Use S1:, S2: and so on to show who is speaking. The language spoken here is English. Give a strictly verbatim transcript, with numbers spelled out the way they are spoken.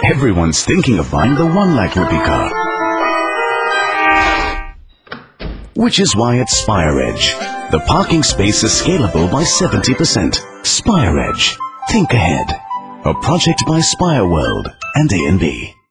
S1: Everyone's thinking of buying the one lakh rupee car. Which is why at Spiredge, the parking space is scalable by seventy percent. Spiredge. Think ahead. A project by Spireworld and A and B.